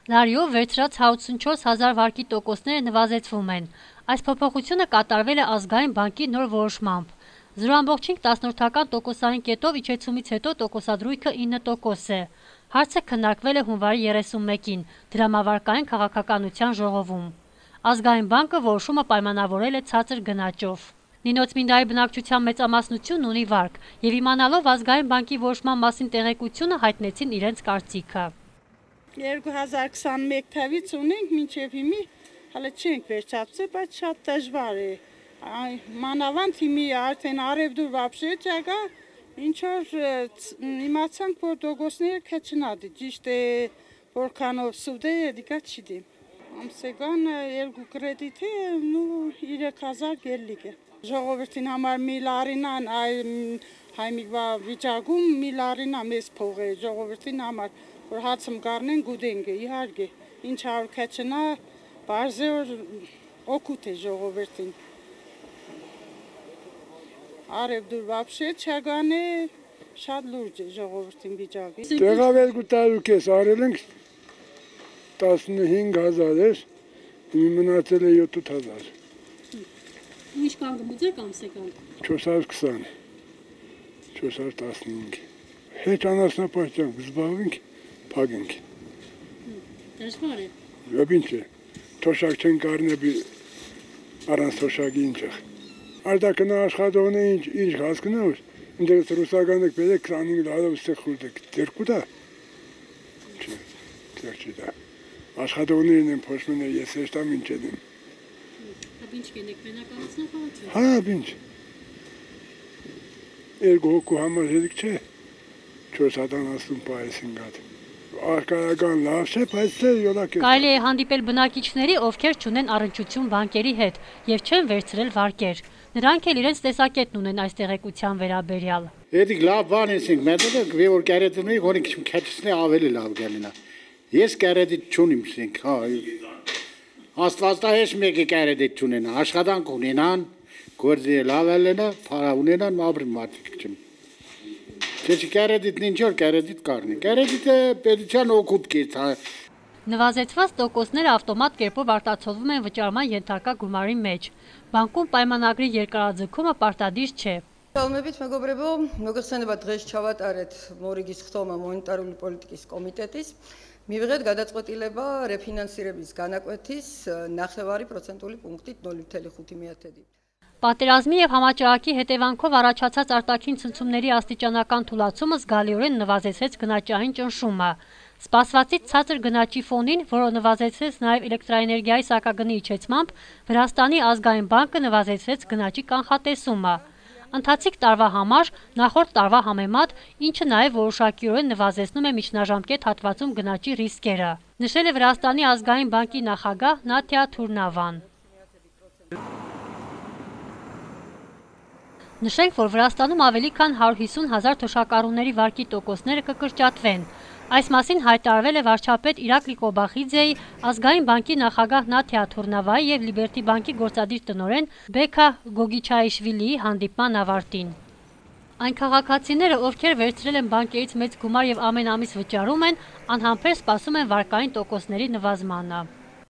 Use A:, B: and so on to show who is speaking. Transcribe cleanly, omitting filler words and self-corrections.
A: Լարիով վերցրած 184,000 վարկի տոկոսները նվազեցվում են։ Այս փոփոխությունը կատարվել է ազգային բանկի նոր որոշմամբ։ 0,5 տոկոսային կետով իջեցումից հետո տոկոսադրույքը 9% է։ Հարցը քննարկվել է հունվարի 31-ին դրամավարկային քաղաքականության ժողովում։ Ազգային բանկը որոշումը պայմանավորել է ցածր գնաճով։ Նինոց Մինդայի բնակչության մեծամասնությունն ունի վարկ, եւ իմանալով ազգային բանկի որոշման մասին տեղեկությունը հայտնեցին իրենց կարծիքը։
B: 2021 թվականից ունենք մինչև հիմի հələ չենք վերջացրել, բայց շատ դժվար է։ Մանավանդ հիմի արդեն արևդուր вообще չկա, ինչ որ իմացանք, որ տոկոսները քչնադի, ճիշտ է, որքանով սուտ է, դիկա չդի։ Ամսական 2 կրեդիտ է, 3000 գելլիկ է։ Ժողովրդին համար մի լարինան հայմիկվա վիճակում մի լարինա մեծ փող է ժողովրդին համար, որ հացում կառնեն գուդենք է, իհարկե, ինչ որ քչնա, բարձր որ օգուտ է ժողովրդին։ Արևդուր вообще չկան է, շատ լուրջ է ժողովրդին վիճակը։
C: Տեղավերգու տարուկես արել ենք 15000 էր, հիմա մնացել է 7000։
A: Ինչ կան գմուձեք ամսական։
C: 420, 415։ Հետ անասնապահությամբ զբաղվենք, փագենք։
A: Դժվար է։
C: Եվ ինչ է, թոշակ չեն կարնեբի առանց թոշակի ինչ է։ Արտակնա աշխատողն ինչ հասկնա, ընդերս ռուսականը կպերեք 25 ստեղ խուրդեք, դերկու դա։ Չէ դա։ Աշխատողներն են փոշմեն է, ես եշտամ ինչ edem։
A: Ինչ կենեք, մենականացնա խաղացում։
C: Հա, ինչ։ Երկու հոգու համար հետիք չէ, 4 հատան ասում պայեսին գատ։ Արկայական լավ չէ, բայց չէ յոլակ է։
A: Կարելի է հանդիպել բնակիչների, ովքեր չունեն առնչություն բանկերի հետ եւ չեն վերցրել վարկեր։ Նրանք էլ իրենց տեսակետն ունեն այս տեղեկության վերաբերյալ։
D: Հետիք լավ բան ենք, մետոդը որ կերետունի գոնի քչցնի ավելի լավ գալինա։ Ես կերետիտ չունիմ սենք, հա։ Աստվածահեշ մեկի կերետիտ չունենա, աշխատանք ունենան, գործի լավ ելենա, փարա ունենան, ապրի մարդիկ չեմ։ Չէ կերետիտն ինչ որ կերետիտ կառնի։ Կերետիտը պետության օգուտ կից, հա։
A: Նվազեցված տոկոսները ավտոմատ կերպով արտացոլվում են վճարման ենթակա գումարի մեջ։ Բանկում պայմանագրի երկարաձգումը պարտադիր չէ։
E: Ալմեբիտ մეგոբրեբո մոգսենեբա დღეს ჩავატარეთ მორიგის ხდომა მონეტარული პოლიტიკის კომიტეტის მივიღეთ გადაწყვეტილება რეფინანსირების განაკვეთის 9% პუნქტით 0.5%-ით։
A: Պատերազմի եւ համաճարակի հետևանքով առաջացած արտաքին ցնցումների աստիճանական թուլացումը զգալիորեն նվազեցրեց գնաճային ճնշումը։ Սպասվածից ցածր գնաճի ֆոնին, որը նվազեցրեց նաեւ էլեկտրաէներգիայի սակագնի իջեցմամբ, Վրաստանի ազգային բանկը նվազեցրեց գնաճի կանխատեսումը։ Ընթացիկ տարվա համար նախորդ տարվա համեմատ, ինչը նաև որոշակիորեն նվազեցնում է միջնաժամկետ հատվածում գնաճի ռիսկերը, նշել է Վրաստանի ազգային բանկի նախագահ Նատյա Թուրնավան։ Նշենք, որ Վրաստանում ավելի քան 150,000 թոշակառուների վարկի տոկոսները կկրճատվեն։ Այս մասին հայտարարվել է վարչապետ Իրակլի Կոբախիձեի, ազգային բանկի նախագահ Նաթյա Թուրնավայի եւ Լիբերտի բանկի գործադիր տնօրեն Բեքա Գոգիչաիշվիլիի հանդիպման ավարտին։ Այն քաղաքացիները, ովքեր վերցրել են բանկերից մեծ գումար եւ ամեն ամիս վճարում են, անհամբեր սպասում են վարկային տոկոսների նվազմանը։